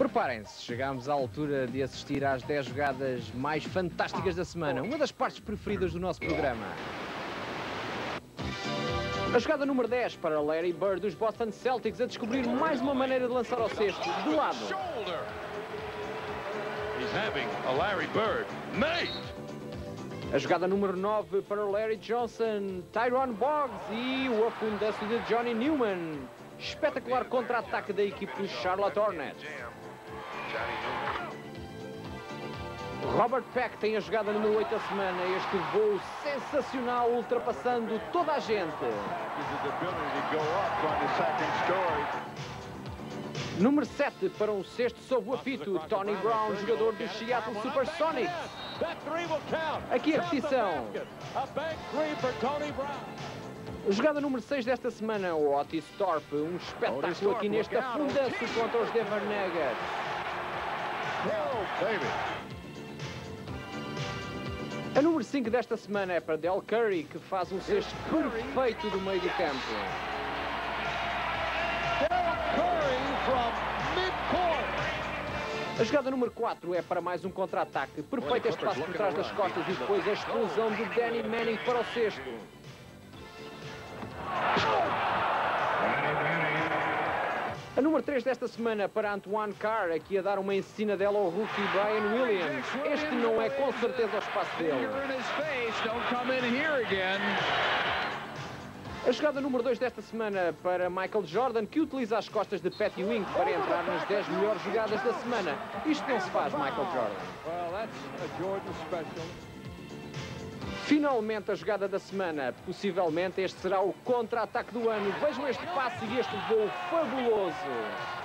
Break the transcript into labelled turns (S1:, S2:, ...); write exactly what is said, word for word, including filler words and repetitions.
S1: Preparem-se, chegamos à altura de assistir às dez jogadas mais fantásticas da semana, uma das partes preferidas do nosso programa. A jogada número dez para Larry Bird dos Boston Celtics a descobrir mais uma maneira de lançar ao cesto, de lado. A jogada número nove para Larry Johnson, Tyrone Boggs e o afundanço de Johnny Newman. Espetacular contra-ataque da equipe dos Charlotte Hornets. Robert Peck tem a jogada número oito da semana, este voo sensacional ultrapassando toda a gente. Número sete para um sexto sob o apito, Tony Brown, jogador dos Seattle Supersonics. Aqui a repetição. Jogada número seis desta semana, o Otis Thorpe, um espetáculo aqui neste afundanço contra os Denver Nuggets. A número cinco desta semana é para Del Curry, que faz um cesto perfeito do meio do campo. A jogada número quatro é para mais um contra-ataque. Perfeito este passo por trás das costas e depois a explosão de Danny Manning para o cesto. A número três desta semana para Antoine Carr, aqui a dar uma ensina dela ao rookie Brian Williams. Este não é com certeza o espaço dele. A jogada número dois desta semana para Michael Jordan, que utiliza as costas de Patty Wing para entrar nas dez melhores jogadas da semana. Isto não se faz, Michael Jordan. Finalmente a jogada da semana, possivelmente este será o contra-ataque do ano. Vejam este passe e este voo fabuloso.